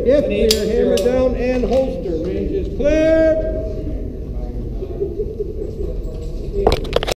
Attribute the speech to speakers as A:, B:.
A: If clear, hammer down and holster. Range is clear.